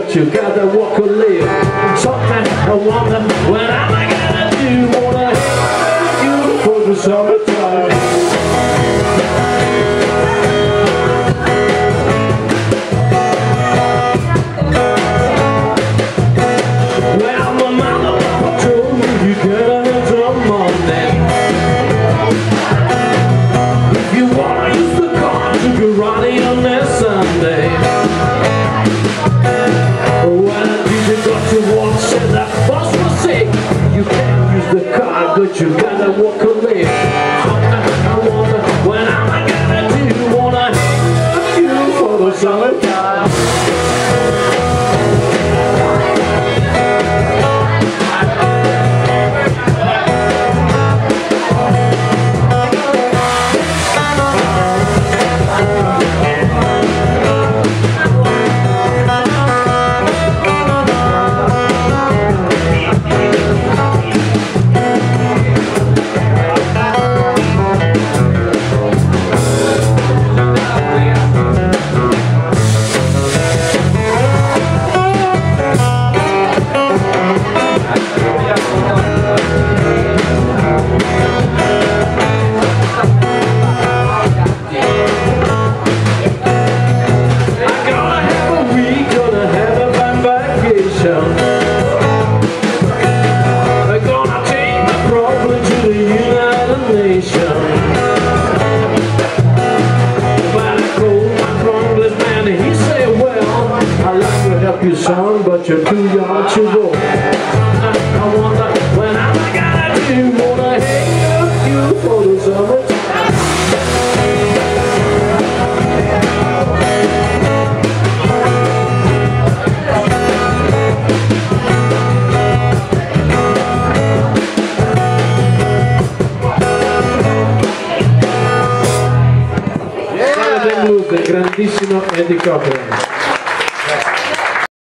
but you gotta walk or live. Sometimes I wonder when am I gonna do what I hate you for the summertime. Well, my mama told me you gotta have some money if you wanna use the car to go riding on that Sunday. When a DJ got to walk, said that boss was sick. You can't use the car, but you gotta walk away. I wonder when am I gonna do what I hate you for the summertime. They're gonna take my problem to the United Nations. But I called my Congress man and he said, well, I'd like to help you son, but you're too young to go. I wonder when am I gonna do what I hate you for the summertime. Del grandissimo Eddie Cochran.